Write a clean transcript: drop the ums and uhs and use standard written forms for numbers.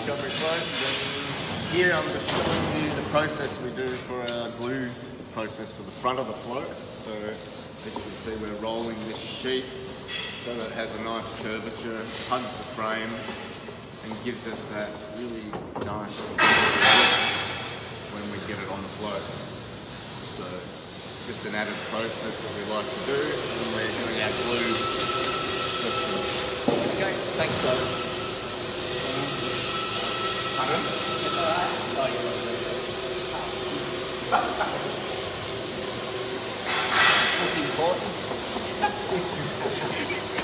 discovery float. Here I'm just showing you the process we do for our glue process for the front of the float. So as you can see, we're rolling this sheet so that it has a nice curvature, hugs the frame and gives it that really nice look when we get it on the float. So it's just an added process that we like to do when we're doing our glue system. Okay, thanks guys. Pardon? It's alright. Oh, you're looking important.